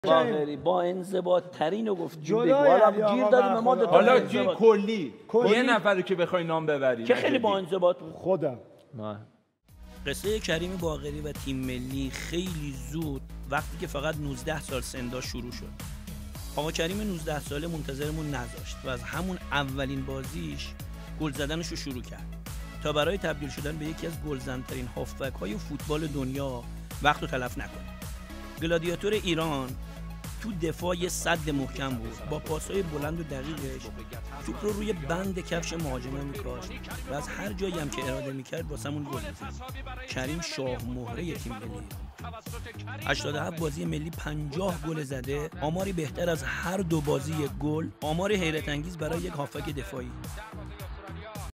باقری با انضباط ترین رو گفت جلوی حالا علی گیر آقا دادیم به ما دو تا حالا انضباط. کلی کلی. یه نفر که بخوای نام ببری که خیلی با انضباط بود. خودم قصه کریم باقری و تیم ملی خیلی زود وقتی که فقط 19 سال سن داشت شروع شد. آقا کریم 19 ساله منتظرمون نذاشت و از همون اولین بازیش گل زدنش رو شروع کرد تا برای تبدیل شدن به یکی از گلزن‌ترین هافبک‌های فوتبال دنیا وقت رو تلف نکنه. گلادیاتور ایران تو دفاع یه سد محکم بود، با پاس‌های بلند و دقیقش توپ رو روی بند کفش مهاجما می‌کاشت و از هر جایی هم که اراده می‌کرد واسمون گل می‌زد. کریم شاه مهره تیم ملی 87 بازی ملی 50 گل زده، آماری بهتر از هر دو بازی یک گل، آمار حیرت انگیز برای یک هافبک دفاعی.